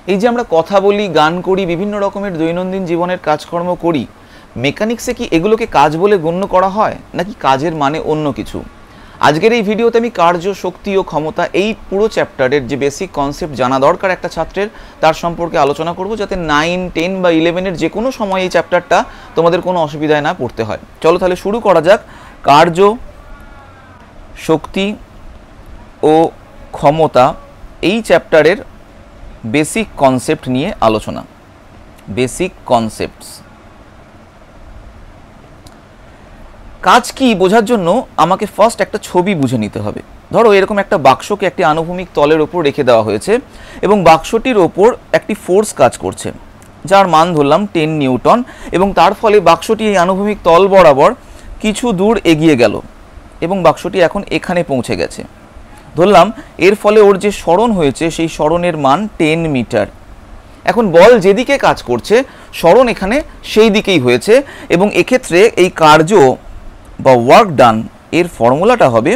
এই যে আমরা কথা বলি, গান করি, বিভিন্ন রকমের দৈনন্দিন জীবনের কাজকর্ম করি, মেকানিক্সে কি এগুলোকে কাজ বলে গণ্য করা হয় নাকি কাজের মানে অন্য কিছু? আজকের এই ভিডিওতে আমি কার্য, শক্তি ও ক্ষমতা এই পুরো চ্যাপ্টারের যে বেসিক কনসেপ্ট জানা দরকার একটা ছাত্রের, তার সম্পর্কে আলোচনা করব, যাতে 9, 10 বা 11-এর যে কোনো সময় এই চ্যাপ্টারটা তোমাদের কোনো অসুবিধায় না পড়তে হয়। চলো তাহলে শুরু করা যাক। কার্য, শক্তি ও ক্ষমতা এই চ্যাপ্টারের বেসিক কনসেপ্ট নিয়ে আলোচনা। Basic concepts. কাজ কি বোঝার জন্য আমাকে ফার্স্ট একটা ছবি বুঝে নিতে হবে। ধরো এরকম একটা বাক্সকে একটি আনুভূমিক তলের ওপর রেখে দেওয়া হয়েছে এবং বাক্সটির ওপর একটি ফোর্স কাজ করছে, যার মান ধরলাম 10 নিউটন, এবং তার ফলে বাক্সটি এই আনুভূমিক তল বরাবর কিছু দূর এগিয়ে গেল এবং বাক্সটি এখন এখানে পৌঁছে গেছে। ধরলাম এর ফলে ওর যে সরণ হয়েছে সেই সরণের মান 10 মিটার। এখন বল যেদিকে কাজ করছে সরণ এখানে সেই দিকেই হয়েছে, এবং এক্ষেত্রে এই কার্য বা ওয়ার্ক ডান এর ফর্মুলাটা হবে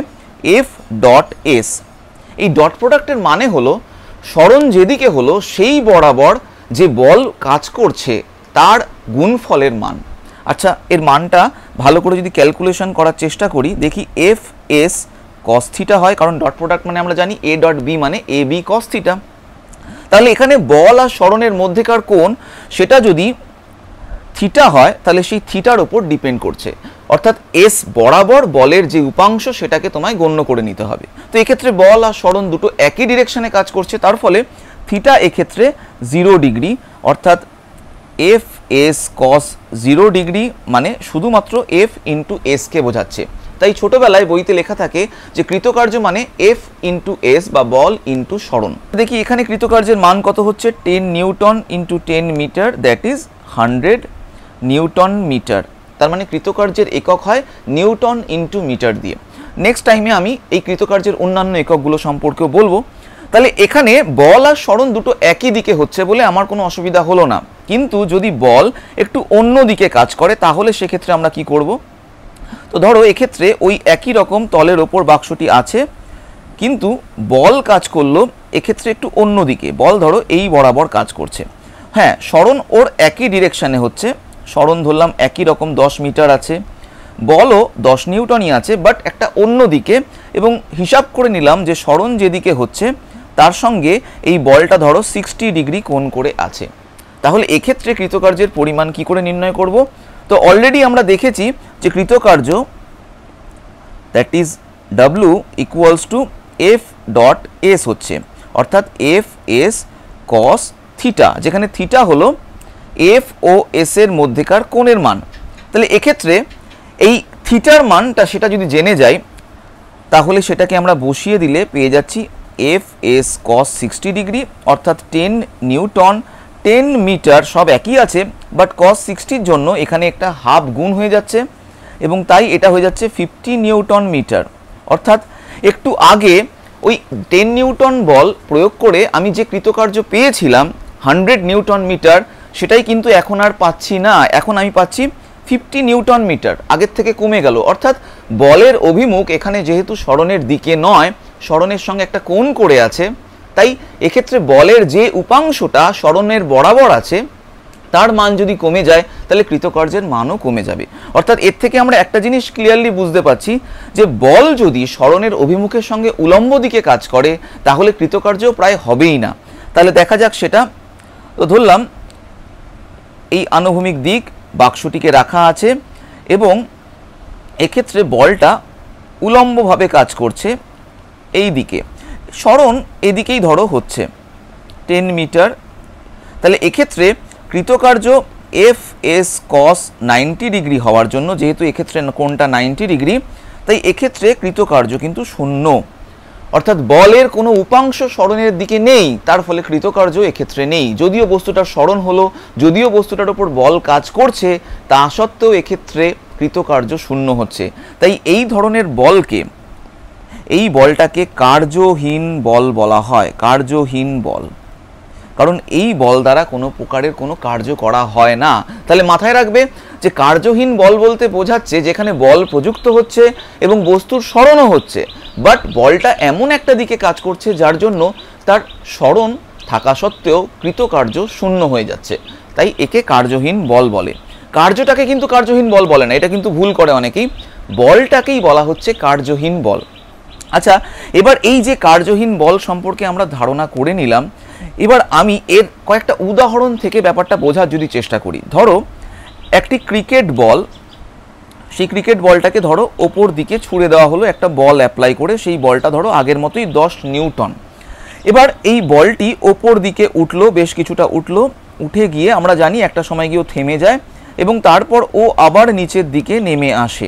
F.S। এই ডট প্রোডাক্টের মানে হলো সরণ যেদিকে হলো সেই বরাবর যে বল কাজ করছে তার গুণফলের মান। আচ্ছা, এর মানটা ভালো করে যদি ক্যালকুলেশন করার চেষ্টা করি, দেখি F.S cos থিটা হয়, কারণ ডট প্রোডাক্ট মানে আমরা জানি A.B মানে AB cos থিটা। তাহলে এখানে বল আর সরণের মধ্যেকার কোণ সেটা যদি থিটা হয় তাহলে সেই থিটার ওপর ডিপেন্ড করছে, অর্থাৎ এস বরাবর বলের যে উপাংশ সেটাকে তোমায় গণ্য করে নিতে হবে। তো এক্ষেত্রে বল আর সরণ দুটো একই ডিরেকশনে কাজ করছে, তার ফলে থিটা এক্ষেত্রে 0 ডিগ্রি, অর্থাৎ F.S cos 0 ডিগ্রি মানে শুধুমাত্র F ইন্টু এসকে বোঝাচ্ছে। তাই ছোটবেলায় বইতে লেখা থাকে যে কৃতকার্য মানে F ইন্টু এস বা বল ইন্টু সরণ। দেখি এখানে কৃতকার্যের মান কত হচ্ছে, 10 newton into 10 metre, that is 100 newton metre. তার মানে কৃতকার্যের একক হয় নিউটন ইন্টু মিটার দিয়ে। নেক্সট টাইমে আমি এই কৃতকার্যের অন্যান্য এককগুলো সম্পর্কেও বলবো। তাহলে এখানে বল আর সরণ দুটো একই দিকে হচ্ছে বলে আমার কোনো অসুবিধা হলো না, কিন্তু যদি বল একটু অন্য দিকে কাজ করে তাহলে সেক্ষেত্রে আমরা কি করব? তো ধরো এক্ষেত্রে ওই একই রকম তলের ওপর বাক্সটি আছে, কিন্তু বল কাজ করলো এক্ষেত্রে একটু অন্য দিকে। বল ধরো এই বরাবর কাজ করছে, হ্যাঁ সরণ ওর একই ডিরেকশানে হচ্ছে, সরণ ধরলাম একই রকম 10 মিটার আছে, বলও 10 নিউটনই আছে, বাট একটা অন্য দিকে, এবং হিসাব করে নিলাম যে সরণ যেদিকে হচ্ছে তার সঙ্গে এই বলটা ধরো 60 ডিগ্রি কোণ করে আছে। তাহলে এক্ষেত্রে কৃতকার্যের পরিমাণ কি করে নির্ণয় করব? তো অলরেডি আমরা দেখেছি যে কৃতকার্য that is W equals to F.S হচ্ছে, অর্থাৎ F.S cos থিটা, যেখানে থিটা হলো F ও S এর মধ্যেকার কোণের মান। তাহলে এক্ষেত্রে এই থিটার মানটা সেটা যদি জেনে যাই তাহলে সেটাকে আমরা বসিয়ে দিলে পেয়ে যাচ্ছি F.S cos 60 ডিগ্রি, অর্থাৎ 10 নিউটন 10 মিটার সব একই আছে, বাট cos 60-র জন্য এখানে একটা হাফ গুণ হয়ে যাচ্ছে এবং তাই এটা হয়ে যাচ্ছে 50 নিউটন মিটার। অর্থাৎ একটু আগে ওই 10 নিউটন বল প্রয়োগ করে আমি যে কৃতকার্য পেয়েছিলাম 100 নিউটন মিটার, সেটাই কিন্তু এখন আর পাচ্ছি না। এখন আমি পাচ্ছি 50 নিউটন মিটার, আগের থেকে কমে গেল। অর্থাৎ বলের অভিমুখ এখানে যেহেতু সরণের দিকে নয়, সরণের সঙ্গে একটা কোণ করে আছে, তাই এক্ষেত্রে বলের যে উপাংশটা সরণের বরাবর আছে তার মান যদি কমে যায় তাহলে কৃতকার্যের মানও কমে যাবে। অর্থাৎ এর থেকে আমরা একটা জিনিস ক্লিয়ারলি বুঝতে পারছি যে বল যদি সরণের অভিমুখের সঙ্গে উলম্ব দিকে কাজ করে তাহলে কৃতকার্য প্রায় হবেই না। তাহলে দেখা যাক সেটা। তো ধরলাম এই আনুভূমিক দিক বাক্সটিকে রাখা আছে এবং এক্ষেত্রে বলটা উলম্বভাবে কাজ করছে এই দিকে, সরণ এদিকেই ধরো হচ্ছে 10 মিটার। তাহলে এক্ষেত্রে কৃতকার্য F.S cos 90 ডিগ্রি হওয়ার জন্য, যেহেতু এক্ষেত্রে কোণটা 90 ডিগ্রি, তাই এক্ষেত্রে কৃতকার্য কিন্তু শূন্য, অর্থাৎ বলের কোনো উপাংশ সরণের দিকে নেই, তার ফলে কৃতকার্য এক্ষেত্রে নেই। যদিও বস্তুটার সরণ হলো, যদিও বস্তুটার উপর বল কাজ করছে, তা সত্ত্বেও এক্ষেত্রে কৃতকার্য শূন্য হচ্ছে। তাই এই ধরনের বলকে, এই বলটাকে কার্যহীন বল বলা হয়, কার্যহীন বল, কারণ এই বল দ্বারা কোনো প্রকারের কোনো কার্য করা হয় না। তাহলে মাথায় রাখবে যে কার্যহীন বল বলতে বোঝাচ্ছে যেখানে বল প্রযুক্ত হচ্ছে এবং বস্তুর সরণও হচ্ছে, বাট বলটা এমন একটা দিকে কাজ করছে যার জন্য তার সরণ থাকা সত্ত্বেও কৃতকার্য শূন্য হয়ে যাচ্ছে, তাই একে কার্যহীন বল বলে। কার্যটাকে কিন্তু কার্যহীন বল বলে না, এটা কিন্তু ভুল করে অনেকেই, বলটাকেই বলা হচ্ছে কার্যহীন বল। আচ্ছা, এবার এই যে কার্যহীন বল সম্পর্কে আমরা ধারণা করে নিলাম, এবার আমি এর কয়েকটা উদাহরণ থেকে ব্যাপারটা বোঝার যদি চেষ্টা করি। ধরো একটি ক্রিকেট বল, সেই ক্রিকেট বলটাকে ধরো ওপর দিকে ছুঁড়ে দেওয়া হলো একটা বল অ্যাপ্লাই করে, সেই বলটা ধরো আগের মতোই 10 নিউটন। এবার এই বলটি ওপর দিকে উঠলো, বেশ কিছুটা উঠলো, উঠে গিয়ে আমরা জানি একটা সময় গিয়ে ও থেমে যায় এবং তারপর ও আবার নিচের দিকে নেমে আসে।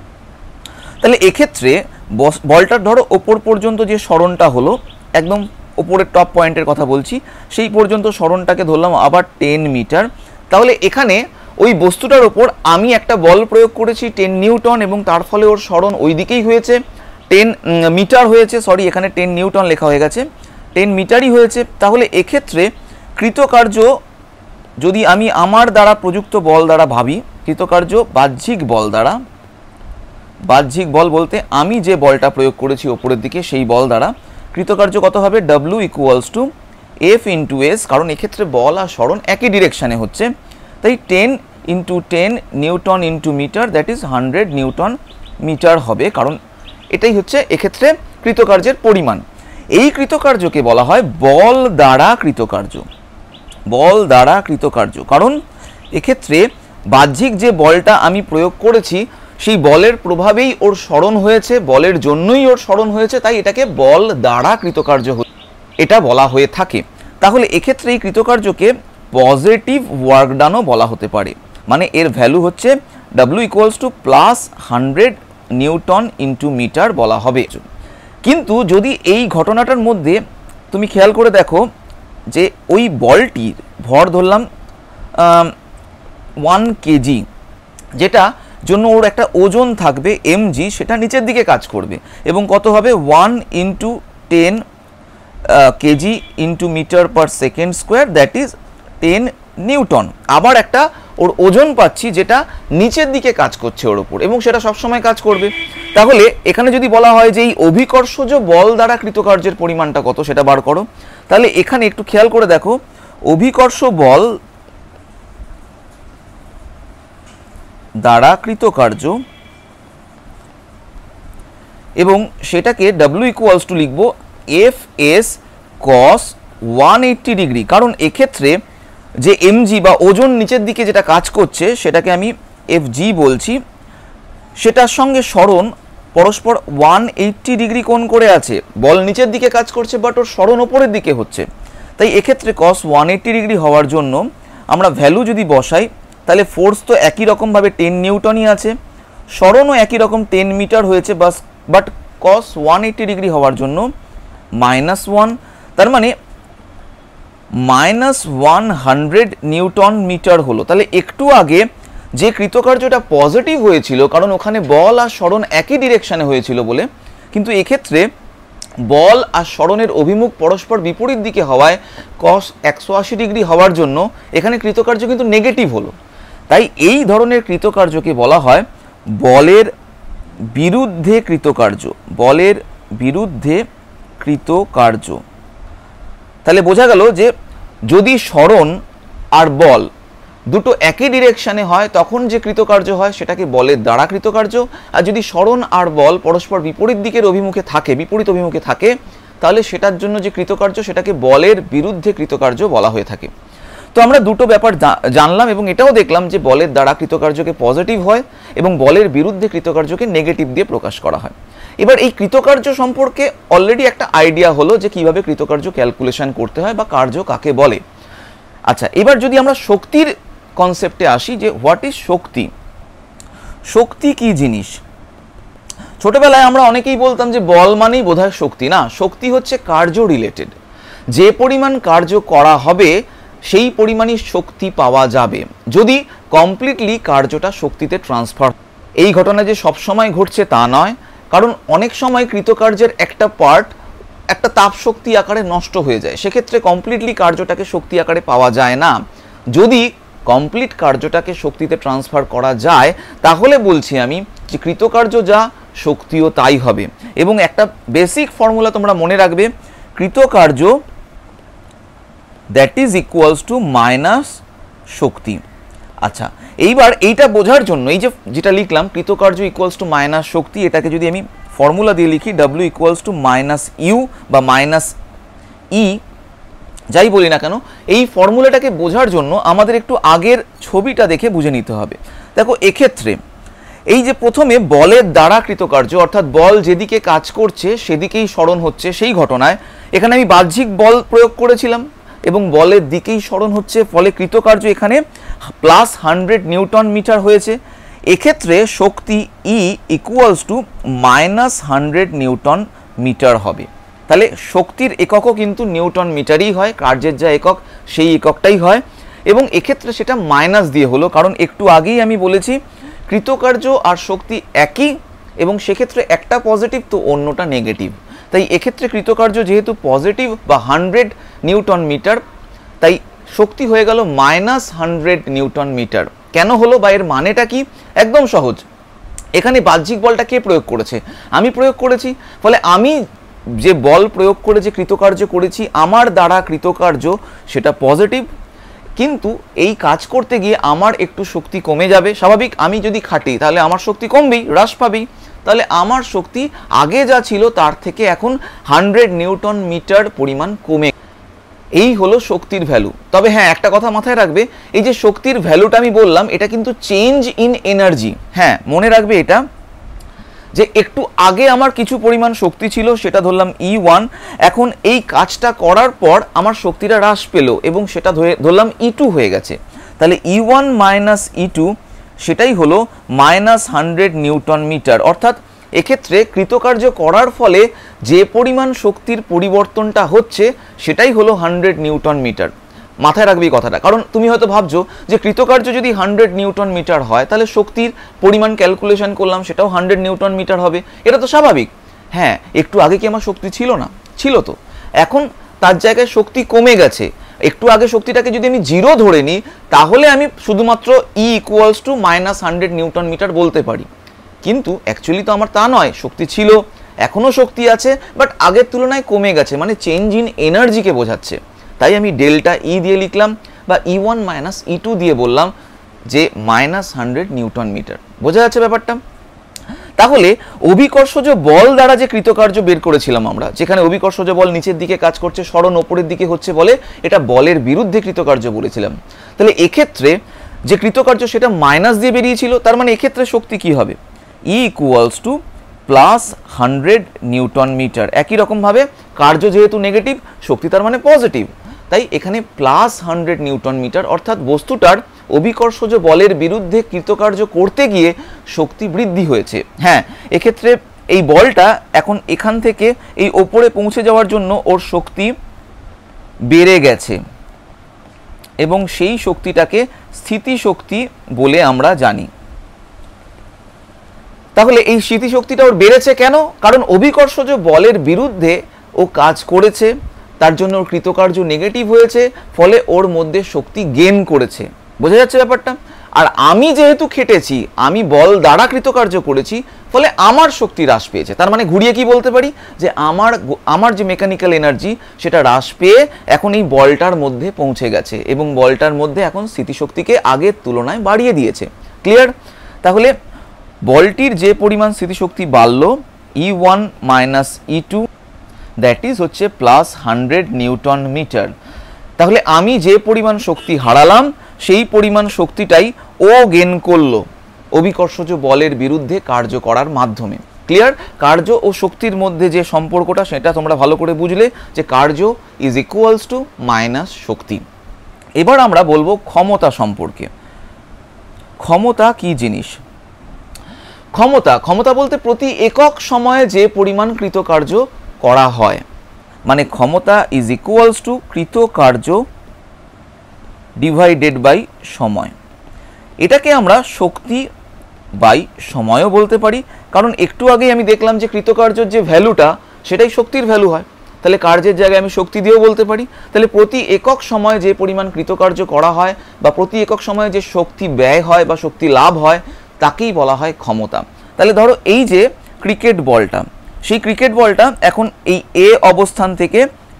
তাহলে এক্ষেত্রে বলটার ধরো ওপর পর্যন্ত যে সরণটা হলো, একদম ওপরের টপ পয়েন্টের কথা বলছি, সেই পর্যন্ত সরণটাকে ধরলাম আবার 10 মিটার। তাহলে এখানে ওই বস্তুটার ওপর আমি একটা বল প্রয়োগ করেছি 10 নিউটন এবং তার ফলে ওর সরণ ওই দিকেই হয়েছে, 10 মিটার হয়েছে, সরি এখানে 10 নিউটন লেখা হয়ে গেছে, 10 মিটারই হয়েছে। তাহলে এক্ষেত্রে কৃতকার্য যদি আমি আমার দ্বারা প্রযুক্ত বল দ্বারা ভাবি, কৃতকার্য বাহ্যিক বল দ্বারা, বাহ্যিক বল বলতে আমি যে বলটা প্রয়োগ করেছি ওপরের দিকে সেই বল দ্বারা কৃতকার্য কত হবে, W = F × S, কারণ এক্ষেত্রে বল আর সরণ একই ডিরেকশানে হচ্ছে, তাই 10 × 10 newton × metre, that is 100 newton metre হবে, কারণ এটাই হচ্ছে এক্ষেত্রে কৃতকার্যের পরিমাণ। এই কৃতকার্যকে বলা হয় বল দ্বারা কৃতকার্য, বল দ্বারা কৃতকার্য, কারণ এক্ষেত্রে বাহ্যিক যে বলটা আমি প্রয়োগ করেছি সেই বলের প্রভাবেই ওর সরণ হয়েছে, বলের জন্যই ওর সরণ হয়েছে, তাই এটাকে বল দ্বারা কৃতকার্য এটা বলা হয়ে থাকে। তাহলে এক্ষেত্রে এই কৃতকার্যকে পজিটিভ ওয়ার্ক ডানও বলা হতে পারে, মানে এর ভ্যালু হচ্ছে W = +100 নিউটন × মিটার বলা হবে। কিন্তু যদি এই ঘটনাটার মধ্যে তুমি খেয়াল করে দেখো যে ওই বলটির ভর ধরলাম 1 কেজি, যেটা জন্য ওর একটা ওজন থাকবে mg, সেটা নিচের দিকে কাজ করবে এবং কত হবে 1 × 10 কেজি × মিটার/সেকেন্ড², দ্যাট ইজ 10 নিউটন। আবার একটা ওর ওজন পাচ্ছি যেটা নিচের দিকে কাজ করছে ওর উপর, এবং সেটা সবসময় কাজ করবে। তাহলে এখানে যদি বলা হয় যে এই অভিকর্ষজ বল দ্বারা কৃতকার্যের পরিমাণটা কত সেটা বার করো, তাহলে এখানে একটু খেয়াল করে দেখো, অভিকর্ষ বল দ্বারা কৃতকার্য, এবং সেটাকে W = লিখব FS cos 180 ডিগ্রি, কারণ এক্ষেত্রে যে mg বা ওজন নিচের দিকে যেটা কাজ করছে সেটাকে আমি FG বলছি, সেটার সঙ্গে সরণ পরস্পর 180 ডিগ্রি কোণ করে আছে। বল নিচের দিকে কাজ করছে বাট ওর সরণ ওপরের দিকে হচ্ছে, তাই এক্ষেত্রে cos 180 ডিগ্রি হওয়ার জন্য আমরা ভ্যালু যদি বসাই, তাহলে ফোর্স তো একই রকমভাবে 10 নিউটনই আছে, সরণও একই রকম 10 মিটার হয়েছে, বাট cos 180 ডিগ্রি হওয়ার জন্য -1, তার মানে -100 নিউটন মিটার হলো। তাহলে একটু আগে যে কৃতকার্যটা পজিটিভ হয়েছিল, কারণ ওখানে বল আর সরণ একই ডিরেকশানে হয়েছিল বলে, কিন্তু এক্ষেত্রে বল আর সরণের অভিমুখ পরস্পর বিপরীত দিকে হওয়ায় cos 180 ডিগ্রি হওয়ার জন্য এখানে কৃতকার্য কিন্তু নেগেটিভ হলো। তাই এই ধরনের কৃতকার্যকে বলা হয় বলের বিরুদ্ধে কৃতকার্য, বলের বিরুদ্ধে কৃতকার্য। তাহলে বোঝা গেল যে যদি সরণ আর বল দুটো একই ডিরেকশানে হয় তখন যে কৃতকার্য হয় সেটাকে বলের দ্বারা কৃতকার্য, আর যদি সরণ আর বল পরস্পর বিপরীত দিকের অভিমুখে থাকে, বিপরীত অভিমুখে থাকে, তাহলে সেটার জন্য যে কৃতকার্য সেটাকে বলের বিরুদ্ধে কৃতকার্য বলা হয়ে থাকে। তো আমরা দুটো ব্যাপার জানলাম এবং এটাও দেখলাম যে বলের দ্বারা কৃতকার্যকে পজিটিভ হয় এবং বলের বিরুদ্ধে কৃতকার্যকে নেগেটিভ দিয়ে প্রকাশ করা হয়। এবার এই কৃতকার্য সম্পর্কে অলরেডি একটা আইডিয়া হলো যে কিভাবে কৃতকার্য ক্যালকুলেশন করতে হয় বা কার্য কাকে বলে। আচ্ছা, এবার যদি আমরা শক্তির কনসেপ্টে আসি, যে হোয়াট ইজ শক্তি, শক্তি কি জিনিস। ছোটবেলায় আমরা অনেকেই বলতাম যে বল মানেই বোধহয় শক্তি, না, শক্তি হচ্ছে কার্য রিলেটেড, যে পরিমাণ কার্য করা হবে সেই পরিমাণই শক্তি পাওয়া যাবে যদি কমপ্লিটলি কার্যটা শক্তিতে ট্রান্সফার। এই ঘটনা যে সবসময় ঘটছে তা নয়, কারণ অনেক সময় কৃতকার্যের একটা পার্ট একটা তাপ শক্তি আকারে নষ্ট হয়ে যায়, সেক্ষেত্রে কমপ্লিটলি কার্যটাকে শক্তি আকারে পাওয়া যায় না। যদি কমপ্লিট কার্যটাকে শক্তিতে ট্রান্সফার করা যায় তাহলে বলছি আমি যে কৃতকার্য যা শক্তিও তাই হবে। এবং একটা বেসিক ফর্মুলা তোমরা মনে রাখবে, কৃতকার্য that is equals to minus শক্তি। আচ্ছা, এইবার এইটা বোঝার জন্য এই যে যেটা লিখলাম কৃতকার্য ইকুয়ালস টু মাইনাস শক্তি, এটাকে যদি আমি ফর্মুলা দিয়ে লিখি W equals to minus U বা মাইনাস ই, যাই বলি না কেন, এই ফর্মুলাটাকে বোঝার জন্য আমাদের একটু আগের ছবিটা দেখে বুঝে নিতে হবে। দেখো এক্ষেত্রে এই যে প্রথমে বলের দ্বারা কৃতকার্য, অর্থাৎ বল যেদিকে কাজ করছে সেদিকেই সরণ হচ্ছে, সেই ঘটনায় এখানে আমি বাহ্যিক বল প্রয়োগ করেছিলাম এবং বলের দিকেই সরণ হচ্ছে, ফলে কৃতকার্য এখানে প্লাস 100 নিউটন মিটার হয়েছে। এক্ষেত্রে শক্তি E equals to minus 100 newton metre হবে। তাহলে শক্তির এককও কিন্তু নিউটন মিটারই হয়, কার্যের যা একক সেই এককটাই হয়, এবং এক্ষেত্রে সেটা মাইনাস দিয়ে হলো, কারণ একটু আগেই আমি বলেছি কৃতকার্য আর শক্তি একই, এবং সেক্ষেত্রে একটা পজিটিভ তো অন্যটা নেগেটিভ। তাই এক্ষেত্রে কৃতকার্য যেহেতু পজিটিভ বা 100 নিউটন মিটার, তাই শক্তি হয়ে গেল মাইনাস 100 নিউটন মিটার। কেন হলো বা এর মানেটা কি? একদম সহজ, এখানে বাহ্যিক বলটা কে প্রয়োগ করেছে? আমি প্রয়োগ করেছি, ফলে আমি যে বল প্রয়োগ করে যে কৃতকার্য করেছি আমার দ্বারা কৃতকার্য সেটা পজিটিভ, কিন্তু এই কাজ করতে গিয়ে আমার একটু শক্তি কমে যাবে, স্বাভাবিক। আমি যদি খাটি তাহলে আমার শক্তি কমবেই, হ্রাস পাবেই, তাহলে আমার শক্তি আগে যা ছিল তার থেকে এখন 100 নিউটন মিটার পরিমাণ কমে। এই হলো শক্তির ভ্যালু। তবে হ্যাঁ, একটা কথা মাথায় রাখবে, এই যে শক্তির ভ্যালুটা আমি বললাম এটা কিন্তু চেঞ্জ ইন এনার্জি। হ্যাঁ, মনে রাখবে এটা, যে একটু আগে আমার কিছু পরিমাণ শক্তি ছিল, সেটা ধরলাম E1, এখন এই কাজটা করার পর আমার শক্তিটা হ্রাস পেল এবং সেটা ধরলাম E2 হয়ে গেছে। তাহলে E1 মাইনাস E2 সেটাই হলো মাইনাস 100 নিউটন মিটার। অর্থাৎ এক্ষেত্রে কৃতকার্য করার ফলে যে পরিমাণ শক্তির পরিবর্তনটা হচ্ছে সেটাই হলো 100 নিউটন মিটার। মাথায় রাখবে এই কথাটা, কারণ তুমি হয়তো ভাবছো যে কৃতকার্য যদি 100 নিউটন মিটার হয় তাহলে শক্তির পরিমাণ ক্যালকুলেশন করলাম সেটাও 100 নিউটন মিটার হবে, এটা তো স্বাভাবিক। হ্যাঁ, একটু আগে কি আমার শক্তি ছিল না? ছিল তো। এখন তার জায়গায় শক্তি কমে গেছে। একটু আগে শক্তিটাকে যদি আমি 0 ধরে নিই তাহলে আমি শুধুমাত্র E equals to minus 100 newton metre বলতে পারি, কিন্তু অ্যাকচুয়ালি তো আমার তা নয়, শক্তি ছিল, এখনও শক্তি আছে, বাট আগের তুলনায় কমে গেছে, মানে চেঞ্জ ইন এনার্জিকে বোঝাচ্ছে। তাই আমি ডেল্টা ই দিয়ে লিখলাম বা E1 মাইনাস E2 দিয়ে বললাম যে মাইনাস 100 নিউটন মিটার। বোঝা যাচ্ছে ব্যাপারটা? তাহলে অভিকর্ষজ বল দ্বারা যে কৃতকার্য বের করেছিলাম আমরা, যেখানে অভিকর্ষজ বল নিচের দিকে কাজ করছে, সরণ ওপরের দিকে হচ্ছে বলে এটা বলের বিরুদ্ধে কৃতকার্য বলেছিলাম। তাহলে এক্ষেত্রে যে কৃতকার্য সেটা মাইনাস দিয়ে বেরিয়েছিল, তার মানে এক্ষেত্রে শক্তি কি হবে? E equals to plus 100 newton metre. একই রকমভাবে কার্য যেহেতু নেগেটিভ, শক্তি তার মানে পজিটিভ, তাই এখানে প্লাস 100 নিউটন মিটার, অর্থাৎ বস্তুটার অভিকর্ষজ বলের বিরুদ্ধে কৃতকার্য করতে গিয়ে শক্তি বৃদ্ধি হয়েছে। হ্যাঁ, এক্ষেত্রে এই বলটা এখন এখান থেকে এই ওপরে পৌঁছে যাওয়ার জন্য ওর শক্তি বেড়ে গেছে এবং সেই শক্তিটাকে স্থিতিশক্তি বলে আমরা জানি। তাহলে এই স্মৃতিশক্তিটা ওর বেড়েছে কেন? কারণ অভিকর্ষজ বলের বিরুদ্ধে ও কাজ করেছে, তার জন্য ওর কৃতকার্য নেগেটিভ হয়েছে, ফলে ওর মধ্যে শক্তি গেইন করেছে। বোঝা যাচ্ছে ব্যাপারটা? আর আমি যেহেতু খেটেছি, আমি বল দ্বারা কৃতকার্য করেছি, ফলে আমার শক্তি হ্রাস পেয়েছে। তার মানে ঘুরিয়ে কি বলতে পারি যে আমার যে মেকানিক্যাল এনার্জি সেটা হ্রাস পেয়ে এখন এই বলটার মধ্যে পৌঁছে গেছে এবং বলটার মধ্যে এখন স্থিতিশক্তিকে আগের তুলনায় বাড়িয়ে দিয়েছে। ক্লিয়ার? তাহলে বলটির যে পরিমাণ স্থিতিশক্তি বাড়ল E1 minus E2 that is হচ্ছে প্লাস 100 নিউটন মিটার। তাহলে আমি যে পরিমাণ শক্তি হারালাম সেই পরিমাণ শক্তিটাই ও গেইন করলো অভিকর্ষজ বলের বিরুদ্ধে কার্য করার মাধ্যমে। ক্লিয়ার? কার্য ও শক্তির মধ্যে যে সম্পর্কটা সেটা তোমরা ভালো করে বুঝলে, যে কার্য ইজ ইকুয়ালস টু মাইনাস শক্তি। এবার আমরা বলবো ক্ষমতা সম্পর্কে। ক্ষমতা কি জিনিস? ক্ষমতা বলতে প্রতি একক সময়ে যে পরিমাণ কৃতকার্য করা হয়, মানে ক্ষমতা ইজ ইকুয়ালস টু কৃতকার্য ডিভাইডেড বাই সময়। এটাকে আমরা শক্তি বাই সময়ও বলতে পারি, কারণ একটু আগেই আমি দেখলাম যে কৃতকার্যের যে ভ্যালুটা সেটাই শক্তির ভ্যালু হয়, তাহলে কার্যের জায়গায় আমি শক্তি দিয়েও বলতে পারি। তাহলে প্রতি একক সময়ে যে পরিমাণ কৃতকার্য করা হয় বা প্রতি একক সময়ে যে শক্তি ব্যয় হয় বা শক্তি লাভ হয় তাকেই বলা হয় ক্ষমতা। তাহলে ধরো এই যে ক্রিকেট বলটা, সেই ক্রিকেট বলটা এখন এই এ অবস্থান থেকে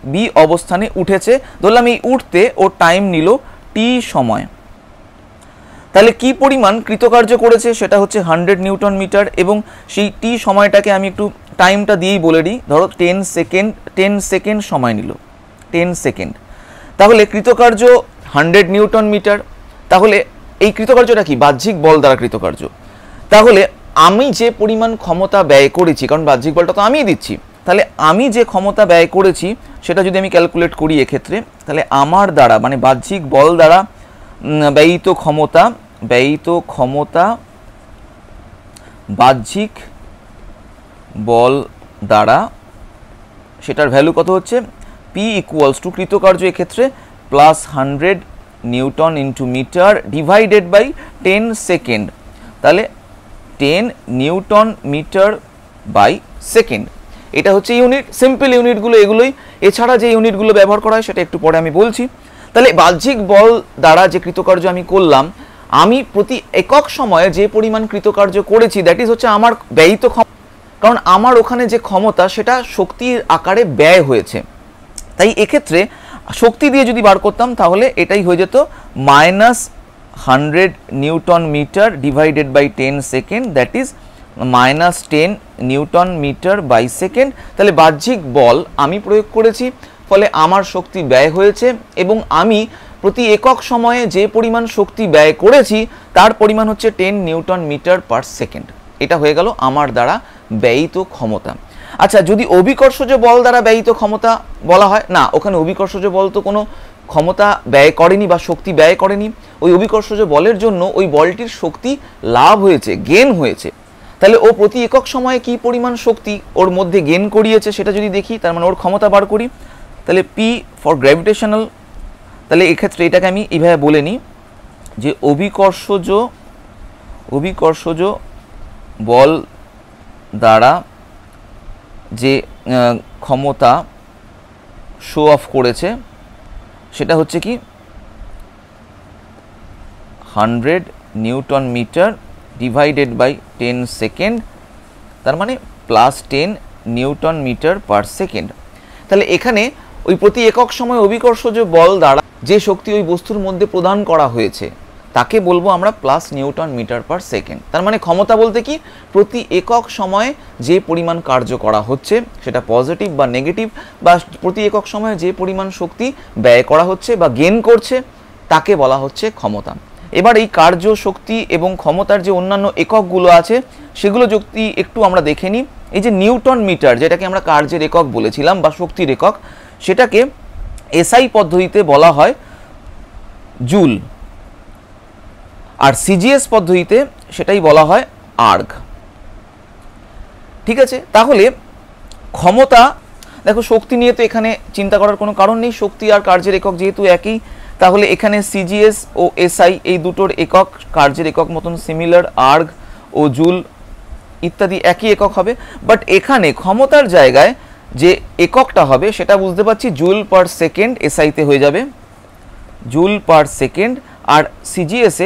বি অবস্থানে উঠেছে, ধরলাম এই উঠতে ও টাইম নিল টি সময়। তাহলে কি পরিমাণ কৃতকার্য করেছে সেটা হচ্ছে 100 নিউটন মিটার, এবং সেই টি সময়টাকে আমি একটু টাইমটা দিয়েই বলে দিই, ধরো 10 সেকেন্ড সময় নিল, 10 সেকেন্ড। তাহলে কৃতকার্য 100 নিউটন মিটার। তাহলে এই কৃতকার্যটা কি? বাহ্যিক বল দ্বারা কৃতকার্য। তাহলে আমি যে পরিমাণ ক্ষমতা ব্যয় করেছি, কারণ বাহ্যিক বলটা তো আমিই দিচ্ছি, তাহলে আমি যে ক্ষমতা ব্যয় করেছি সেটা যদি আমি ক্যালকুলেট করি এক্ষেত্রে, তাহলে আমার দ্বারা মানে বাহ্যিক বল দ্বারা ব্যয়িত ক্ষমতা বাহ্যিক বল দ্বারা সেটার ভ্যালু কত হচ্ছে? পি ইকুয়ালস টু কৃতকার্য এক্ষেত্রে plus 100 newton into metre divided by 10 second. তাহলে 10 নিউটন মিটার বাই সেকেন্ড, এটা হচ্ছে ইউনিট। সিম্পল ইউনিটগুলো এগুলোই, এছাড়া যে ইউনিটগুলো ব্যবহার করা হয় সেটা একটু পরে আমি বলছি। তাহলে বাহ্যিক বল দ্বারা যে কৃতকার্য আমি করলাম, আমি প্রতি একক সময়ে যে পরিমাণ কৃতকার্য করেছি দ্যাট ইজ হচ্ছে আমার ব্যয়িত ক্ষমতা, কারণ আমার ওখানে যে ক্ষমতা সেটা শক্তির আকারে ব্যয় হয়েছে। তাই এক্ষেত্রে শক্তি দিয়ে যদি বার করতাম তাহলে এটাই হয়ে যেত -100 newton metre divided by 10 second, that is -10 newton metre by second. তাহলে বাহ্যিক বল আমি প্রয়োগ করেছি, ফলে আমার শক্তি ব্যয় হয়েছে, এবং আমি প্রতি একক সময়ে যে পরিমাণ শক্তি ব্যয় করেছি তার পরিমাণ হচ্ছে 10 নিউটন মিটার পার সেকেন্ড। এটা হয়ে গেল আমার দ্বারা ব্যয়িত ক্ষমতা। আচ্ছা, যদি অভিকর্ষজ বল দ্বারা ব্যয়িত ক্ষমতা বলা হয়, না, ওখানে অভিকর্ষজ বল তো কোনো ক্ষমতা ব্যয় করেনি বা শক্তি ব্যয় করেনি। ওই অভিকর্ষজ বলের জন্য ওই বলটির শক্তি লাভ হয়েছে, গেন হয়েছে। তাহলে ও প্রতি একক সময়ে কি পরিমাণ শক্তি ওর মধ্যে গেন করিয়েছে সেটা যদি দেখি, তার মানে ওর ক্ষমতা বার করি, তাহলে পি ফর গ্র্যাভিটেশনাল। তাহলে এক্ষেত্রে এটাকে আমি এইভাবে বলে নিই যে অভিকর্ষজ বল দ্বারা যে ক্ষমতা শো অফ করেছে সেটা হচ্ছে কি 100 newton metre divided by 10 second, তার মানে +10 নিউটন মিটার পার সেকেন্ড। তাহলে এখানে ওই প্রতি একক সময় অভিকর্ষজ বল দ্বারা যে শক্তি ওই বস্তুর মধ্যে প্রদান করা হয়েছে তাকে বলবো আমরা plus newton metre per second. তার মানে ক্ষমতা বলতে কি? প্রতি একক সময়ে যে পরিমাণ কার্য করা হচ্ছে সেটা পজিটিভ বা নেগেটিভ, বা প্রতি একক সময়ে যে পরিমাণ শক্তি ব্যয় করা হচ্ছে বা গেন করছে তাকে বলা হচ্ছে ক্ষমতা। এবার এই কার্য, শক্তি এবং ক্ষমতার যে অন্যান্য এককগুলো আছে সেগুলো যদি একটু আমরা দেখে নিই। এই যে নিউটন মিটার, যেটাকে আমরা কার্যের একক বলেছিলাম বা শক্তির একক, সেটাকে এসআই পদ্ধতিতে বলা হয় জুল, আর সিজিএস পদ্ধতিতে সেটাই বলা হয় আর্গ। ঠিক আছে, তাহলে ক্ষমতা, দেখো শক্তি নিয়ে তো এখানে চিন্তা করার কোনো কারণ নেই, শক্তি আর কার্যের একক যেহেতু একই, তাহলে এখানে সিজিএস ও এসআই এই দুটোর একক কার্যের একক মতন সিমিলার, আর্গ ও জুল ইত্যাদি একই একক হবে। বাট এখানে ক্ষমতার জায়গায় যে এককটা হবে সেটা বুঝতে পারছি জুল পার সেকেন্ড, এসআইতে হয়ে যাবে জুল পার সেকেন্ড, আর সিজিএসে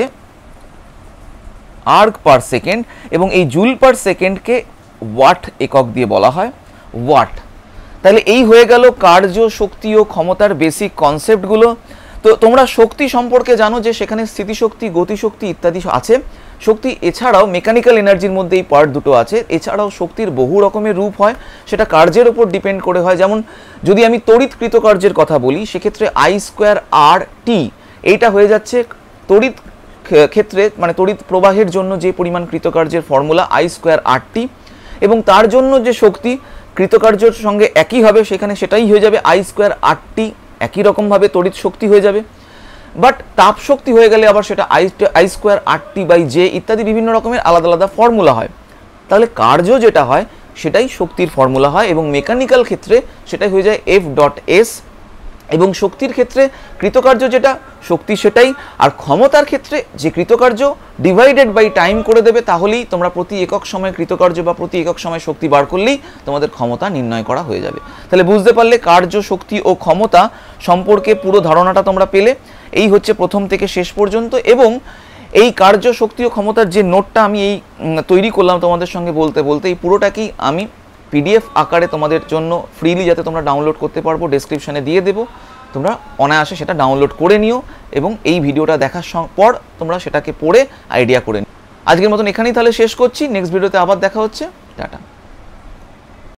আর্গ পার সেকেন্ড, এবং এই জুল পার সেকেন্ডকে ওয়াট একক দিয়ে বলা হয় ওয়াট। তাহলে এই হয়ে গেল কার্য, শক্তি ও ক্ষমতার বেসিক কনসেপ্টগুলো। তো তোমরা শক্তি সম্পর্কে জানো যে সেখানে স্থিতিশক্তি, গতিশক্তি ইত্যাদি আছে। শক্তি এছাড়াও মেকানিক্যাল এনার্জির মধ্যে এই পার্ট দুটো আছে। এছাড়াও শক্তির বহু রকমের রূপ হয়, সেটা কার্যের উপর ডিপেন্ড করে হয়। যেমন যদি আমি তড়িৎ কৃতকার্যের কথা বলি সেক্ষেত্রে I²RT এইটা হয়ে যাচ্ছে তড়িৎ ক্ষেত্রে, মানে তড়িৎ প্রবাহের জন্য যে পরিমাণ কৃতকার্যের ফর্মুলা I²RT, এবং তার জন্য যে শক্তি কৃতকার্যের সঙ্গে একই হবে সেখানে সেটাই হয়ে যাবে I²RT, একই রকমভাবে তড়িৎ শক্তি হয়ে যাবে। বাট তাপ শক্তি হয়ে গেলে আবার সেটা I²RT/J ইত্যাদি বিভিন্ন রকমের আলাদা আলাদা ফর্মুলা হয়। তাহলে কার্য যেটা হয় সেটাই শক্তির ফর্মুলা হয়, এবং মেকানিক্যাল ক্ষেত্রে সেটাই হয়ে যায় F.S, এবং শক্তির ক্ষেত্রে কৃতকার্য যেটা শক্তি সেটাই, আর ক্ষমতার ক্ষেত্রে যে কৃতকার্য ডিভাইডেড বাই টাইম করে দেবে, তাহলেই তোমরা প্রতি একক সময় কৃতকার্য বা প্রতি একক সময় শক্তি বার করলেই তোমাদের ক্ষমতা নির্ণয় করা হয়ে যাবে। তাহলে বুঝতে পারলে কার্য, শক্তি ও ক্ষমতা সম্পর্কে পুরো ধারণাটা তোমরা পেলে। এই হচ্ছে প্রথম থেকে শেষ পর্যন্ত, এবং এই কার্য, শক্তি ও ক্ষমতার যে নোটটা আমি এই তৈরি করলাম তোমাদের সঙ্গে বলতে বলতে, এই পুরোটাকেই আমি পিডিএফ আকারে তোমাদের জন্য ফ্রিলি যাতে তোমরা ডাউনলোড করতে পারবো ডেসক্রিপশানে দিয়ে দেবো, তোমরা অনায়াসে সেটা ডাউনলোড করে নিও এবং এই ভিডিওটা দেখার পর তোমরা সেটাকে পড়ে আইডিয়া করে নিও। আজকের মতন এখানেই তাহলে শেষ করছি, নেক্সট ভিডিওতে আবার দেখা হচ্ছে, টাটা।